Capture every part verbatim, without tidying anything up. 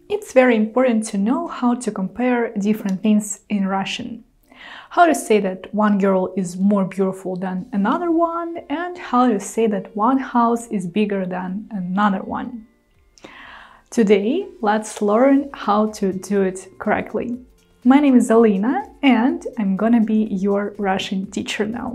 It's very important to know how to compare different things in Russian. How to say that one girl is more beautiful than another one, and how to say that one house is bigger than another one. Today, let's learn how to do it correctly. My name is Lina, and I'm gonna be your Russian teacher now.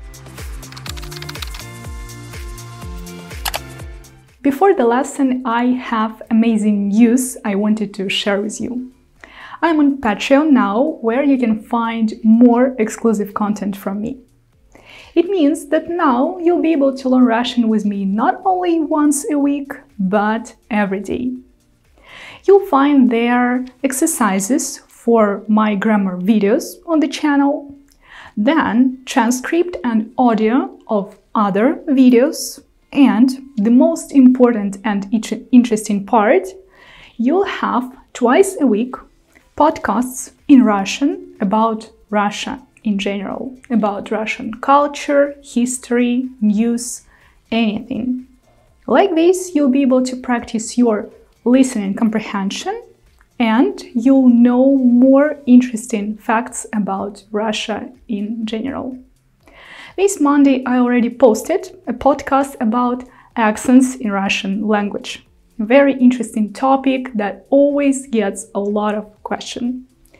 Before the lesson, I have amazing news I wanted to share with you. I'm on Patreon now, where you can find more exclusive content from me. It means that now you'll be able to learn Russian with me not only once a week, but every day. You'll find there exercises for my grammar videos on the channel, then transcript and audio of other videos, and the most important and interesting part, you'll have twice a week podcasts in Russian about Russia in general, about Russian culture, history, news, anything. Like this, you'll be able to practice your listening comprehension and you'll know more interesting facts about Russia in general. This Monday, I already posted a podcast about accents in Russian language. Very interesting topic that always gets a lot of questions.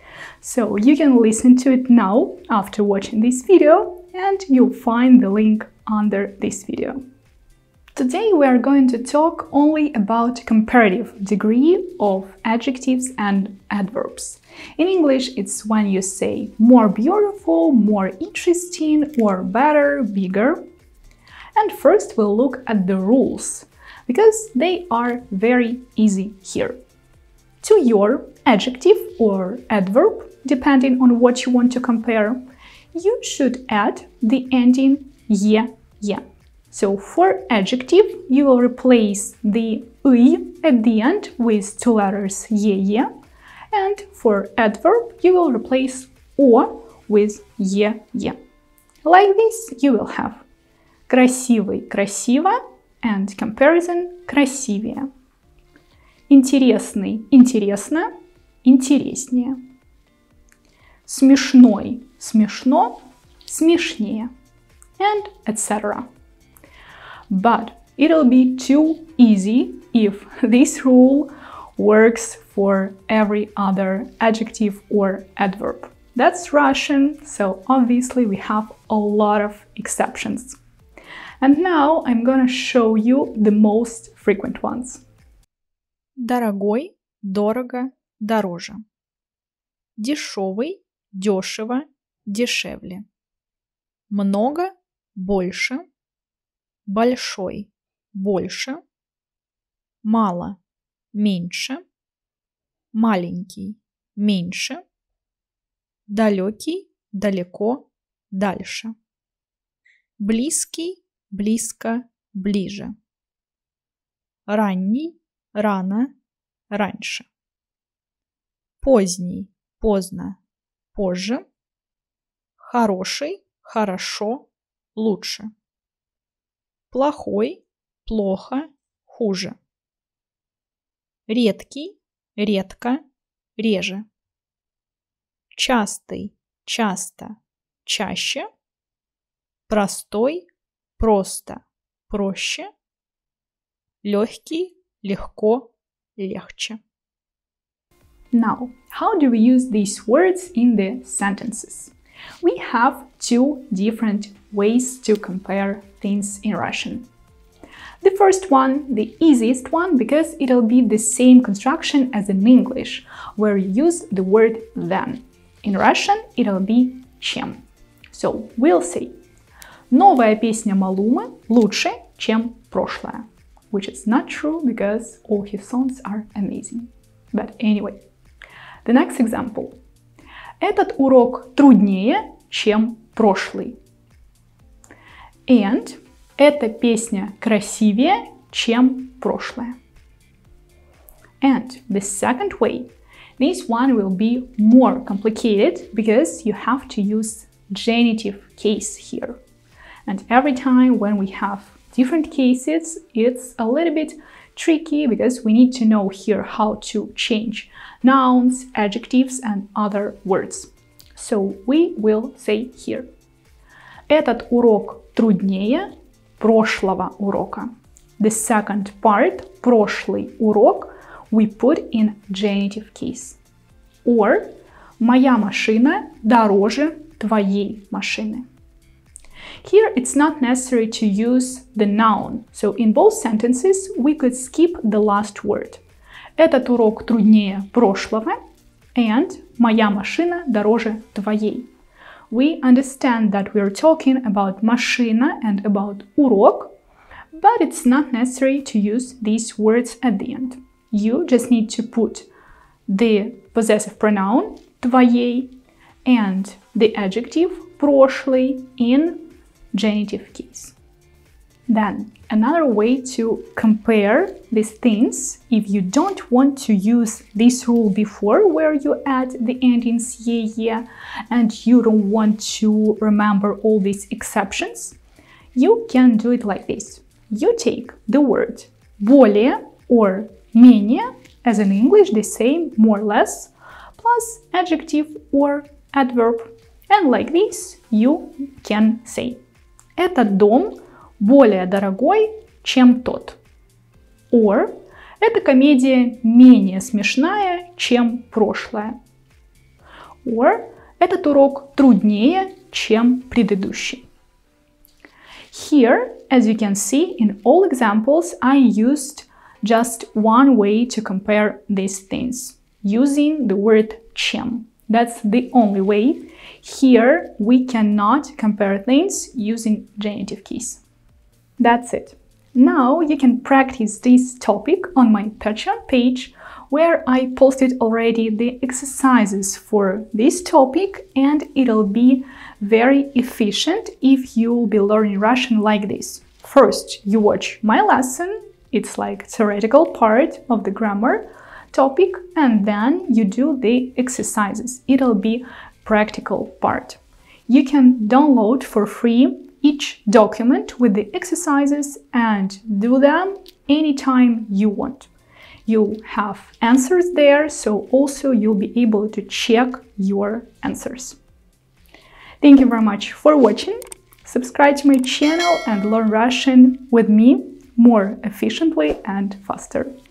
So you can listen to it now after watching this video, and you'll find the link under this video. Today we are going to talk only about comparative degree of adjectives and adverbs. In English, it's when you say more beautiful, more interesting, or better, bigger. And first we'll look at the rules, because they are very easy here. To your adjective or adverb, depending on what you want to compare, you should add the ending ye, ye. So for adjective, you will replace the y at the end with two letters ye, ye, and for adverb, you will replace o with ye, ye. Like this, you will have красивый, красиво, and comparison красивее. Интересный, интересно, интереснее. Смешной, смешно, смешнее, and et cetera. But it'll be too easy if this rule works for every other adjective or adverb. That's Russian, so obviously we have a lot of exceptions. And now I'm gonna show you the most frequent ones. Дорогой, дорого, дороже. Дешевый, дешево, дешевле. Много, больше. Большой, больше. Мало, меньше. Маленький, меньше. Далекий, далеко, дальше. Близкий, близко, ближе. Ранний, рано, раньше. Поздний, поздно, позже. Хороший, хорошо, лучше. Плохой, плохо, хуже. Редкий, редко, реже. Частый, часто, чаще. Простой, просто, проще. Легкий, легко, легче. Now, how do we use these words in the sentences? We have two different ways to compare things in Russian. The first one, the easiest one, because it'll be the same construction as in English, where you use the word than. In Russian, it'll be чем. So, we'll say новая песня Малумы лучше, чем прошлая. Which is not true, because all his songs are amazing. But anyway. The next example. Этот урок труднее, чем прошлый. And эта песня красивее, чем прошлая. And the second way. This one will be more complicated because you have to use genitive case here. And every time when we have different cases, it's a little bit tricky because we need to know here how to change nouns, adjectives and other words. So we will say here. Этот урок труднее прошлого урока. The second part, прошлый урок, we put in genitive case. Or, моя машина дороже твоей машины. Here it's not necessary to use the noun, so in both sentences we could skip the last word. Этот урок труднее прошлого and моя машина дороже твоей. We understand that we are talking about машина and about урок, but it's not necessary to use these words at the end. You just need to put the possessive pronoun твоей and the adjective прошлый in genitive case. Then, another way to compare these things, if you don't want to use this rule before where you add the endings ye, ye, and you don't want to remember all these exceptions, you can do it like this. You take the word более or менее, as in English the same, more or less, plus adjective or adverb, and like this you can say этот дом более дорогой, чем тот. Or эта комедия менее смешная, чем прошлая. Or этот урок труднее, чем предыдущий. Here, as you can see, in all examples, I used just one way to compare these things, using the word чем. That's the only way. Here, we cannot compare things using genitive case. That's it. Now you can practice this topic on my Patreon page, where I posted already the exercises for this topic, and it'll be very efficient if you'll be learning Russian like this. First, you watch my lesson, it's like theoretical part of the grammar topic, and then you do the exercises. It'll be practical part. You can download for free each document with the exercises and do them anytime you want. You have answers there, so also you'll be able to check your answers. Thank you very much for watching. Subscribe to my channel and learn Russian with me more efficiently and faster.